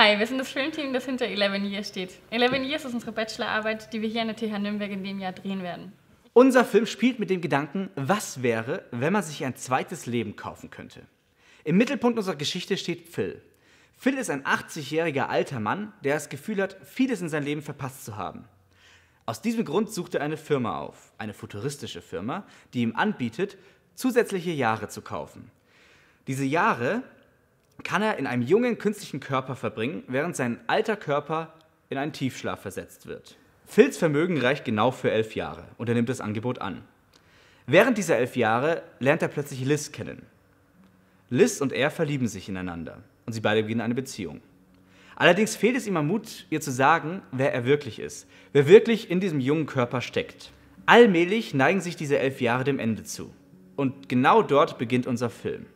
Hi, wir sind das Filmteam, das hinter 11 Years steht. 11 Years ist unsere Bachelorarbeit, die wir hier an der TH Nürnberg in dem Jahr drehen werden. Unser Film spielt mit dem Gedanken, was wäre, wenn man sich ein zweites Leben kaufen könnte. Im Mittelpunkt unserer Geschichte steht Phil. Phil ist ein 80-jähriger alter Mann, der das Gefühl hat, vieles in seinem Leben verpasst zu haben. Aus diesem Grund sucht er eine Firma auf, eine futuristische Firma, die ihm anbietet, zusätzliche Jahre zu kaufen. Diese Jahre kann er in einem jungen künstlichen Körper verbringen, während sein alter Körper in einen Tiefschlaf versetzt wird. Phils Vermögen reicht genau für 11 Jahre und er nimmt das Angebot an. Während dieser 11 Jahre lernt er plötzlich Liz kennen. Liz und er verlieben sich ineinander und sie beide beginnen eine Beziehung. Allerdings fehlt es ihm am Mut, ihr zu sagen, wer er wirklich ist, wer wirklich in diesem jungen Körper steckt. Allmählich neigen sich diese 11 Jahre dem Ende zu. Und genau dort beginnt unser Film.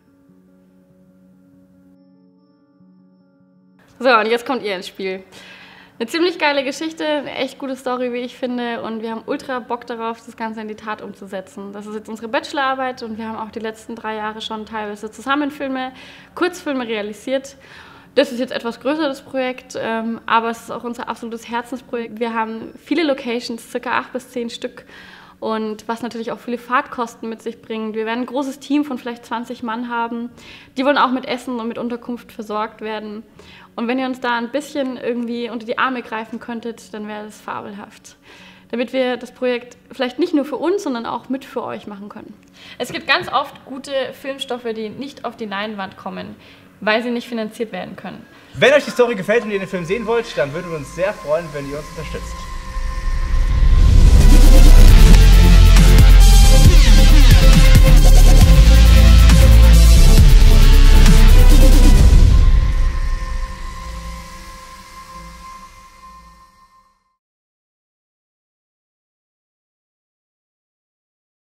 So, und jetzt kommt ihr ins Spiel. Eine ziemlich geile Geschichte, eine echt gute Story, wie ich finde. Und wir haben ultra Bock darauf, das Ganze in die Tat umzusetzen. Das ist jetzt unsere Bachelorarbeit und wir haben auch die letzten 3 Jahre schon teilweise Zusammenfilme, Kurzfilme realisiert. Das ist jetzt etwas größeres Projekt, aber es ist auch unser absolutes Herzensprojekt. Wir haben viele Locations, ca. 8 bis 10 Stück. Und was natürlich auch viele Fahrtkosten mit sich bringt. Wir werden ein großes Team von vielleicht 20 Mann haben. Die wollen auch mit Essen und mit Unterkunft versorgt werden. Und wenn ihr uns da ein bisschen irgendwie unter die Arme greifen könntet, dann wäre das fabelhaft. Damit wir das Projekt vielleicht nicht nur für uns, sondern auch mit für euch machen können. Es gibt ganz oft gute Filmstoffe, die nicht auf die Leinwand kommen, weil sie nicht finanziert werden können. Wenn euch die Story gefällt und ihr den Film sehen wollt, dann würden wir uns sehr freuen, wenn ihr uns unterstützt.